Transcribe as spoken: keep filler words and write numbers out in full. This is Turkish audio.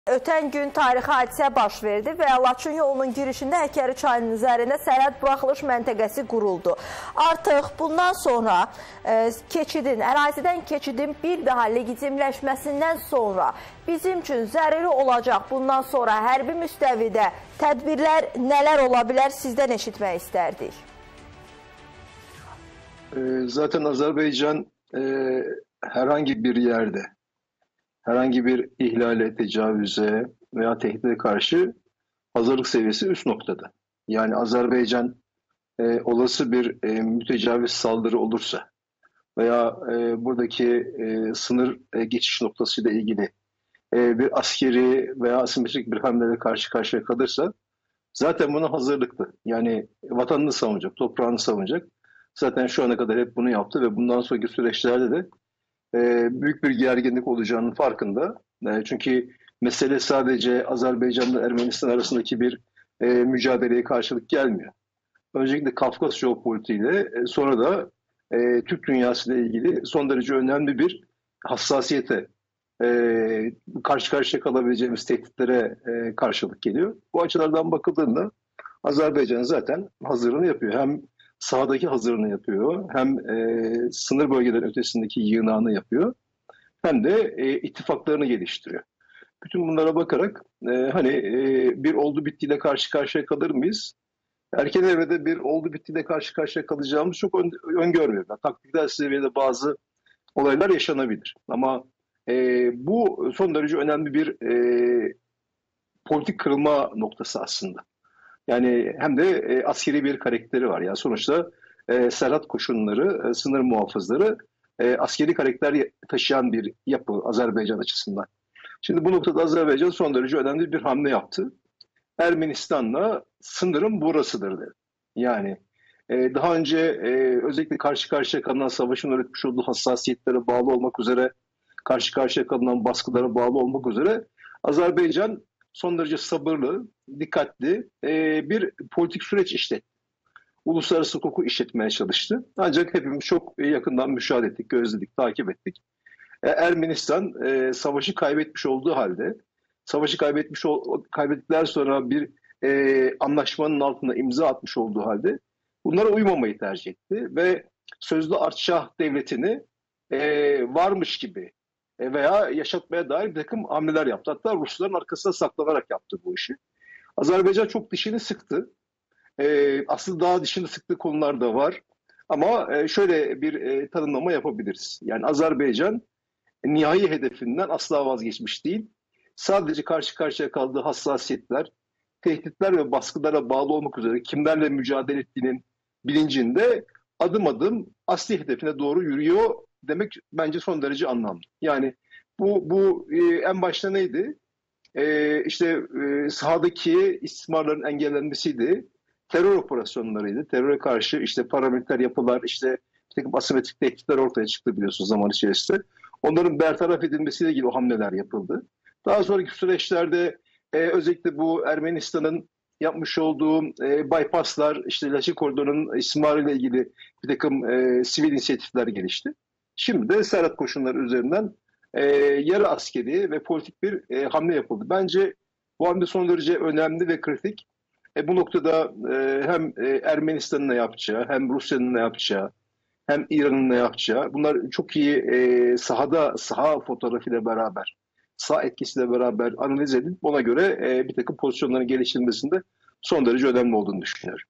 Ötən gün tarixi hadisə baş verdi və Laçın yolunun girişində Həkəri çayının üzərində sərhəd buraxılış məntəqəsi quruldu. Artıq bundan sonra e, keçidin, ərazidən keçidin bir daha legitimləşməsindən sonra bizim üçün zəruri olacaq bundan sonra hərbi müstəvidə tədbirlər nələr ola bilər, sizdən eşitmək istərdik. Zaten Azerbaycan e, herhangi bir yerde herhangi bir ihlale, tecavüze veya tehdide karşı hazırlık seviyesi üst noktada. Yani Azerbaycan e, olası bir e, mütecavüz saldırı olursa veya e, buradaki e, sınır e, geçiş noktasıyla ilgili e, bir askeri veya asimetrik bir hamleyle karşı karşıya kalırsa zaten buna hazırlıklı. Yani vatanını savunacak, toprağını savunacak. Zaten şu ana kadar hep bunu yaptı ve bundan sonraki süreçlerde de e, büyük bir gerginlik olacağının farkında. E, çünkü mesele sadece Azerbaycan'la Ermenistan arasındaki bir e, mücadeleye karşılık gelmiyor. Öncelikle Kafkas jeopolitiğiyle e, sonra da e, Türk dünyası ile ilgili son derece önemli bir hassasiyete, e, karşı karşıya kalabileceğimiz tehditlere e, karşılık geliyor. Bu açılardan bakıldığında Azerbaycan zaten hazırlığını yapıyor. Hem sahadaki hazırlığını yapıyor, hem e, sınır bölgelerin ötesindeki yığınağını yapıyor, hem de e, ittifaklarını geliştiriyor. Bütün bunlara bakarak e, hani e, bir oldu bittiyle karşı karşıya kalır mıyız? Erken evrede bir oldu bittiyle karşı karşıya kalacağımız çok ön, öngörmüyorum. Taktiksel seviyede bazı olaylar yaşanabilir. Ama e, bu son derece önemli bir e, politik kırılma noktası aslında. Yani hem de e, askeri bir karakteri var. Yani sonuçta e, Serhat koşunları, e, sınır muhafızları e, askeri karakter taşıyan bir yapı Azerbaycan açısından. Şimdi bu noktada Azerbaycan son derece önemli bir hamle yaptı. Ermenistan'la sınırım burasıdır dedi. Yani e, daha önce e, özellikle karşı karşıya kalınan savaşın öğretmiş olduğu hassasiyetlere bağlı olmak üzere, karşı karşıya kalınan baskılara bağlı olmak üzere Azerbaycan son derece sabırlı, dikkatli e, bir politik süreç işletti. Uluslararası hukuku işletmeye çalıştı. Ancak hepimiz çok yakından müşahede ettik, gözledik, takip ettik. E, Ermenistan e, savaşı kaybetmiş olduğu halde, savaşı kaybetmiş kaybettikten sonra bir e, anlaşmanın altında imza atmış olduğu halde bunlara uymamayı tercih etti ve sözlü Artşah devletini e, varmış gibi veya yaşatmaya dair bir takım hamleler yaptı. Hatta Rusların arkasına saklanarak yaptı bu işi. Azerbaycan çok dişini sıktı. Ee, aslında daha dişini sıktığı konular da var. Ama e, şöyle bir e, tanımlama yapabiliriz. Yani Azerbaycan nihai hedefinden asla vazgeçmiş değil. Sadece karşı karşıya kaldığı hassasiyetler, tehditler ve baskılara bağlı olmak üzere kimlerle mücadele ettiğinin bilincinde adım adım asli hedefine doğru yürüyor demek bence son derece anlamlı. Yani bu bu e, en başta neydi? E, işte e, sahadaki istismarların engellenmesiydi. Terör operasyonlarıydı. Teröre karşı işte paramiliter yapılar, işte bir takım asimetrik tehditler ortaya çıktı biliyorsunuz zaman içerisinde. Onların bertaraf edilmesiyle ilgili o hamleler yapıldı. Daha sonraki süreçlerde e, özellikle bu Ermenistan'ın yapmış olduğu e, bypasslar, işte Laçin Koridoru'nun istismarıyla ilgili bir takım e, sivil inisiyatifler gelişti. Şimdi de Serhat koşunları üzerinden e, yarı askeri ve politik bir e, hamle yapıldı. Bence bu hamle son derece önemli ve kritik. E, bu noktada e, hem e, Ermenistan'ın ne yapacağı, hem Rusya'nın ne yapacağı, hem İran'ın ne yapacağı, bunlar çok iyi e, sahada, saha fotoğrafıyla beraber, saha etkisiyle beraber analiz edilip ona göre e, bir takım pozisyonların geliştirilmesinde son derece önemli olduğunu düşünüyorum.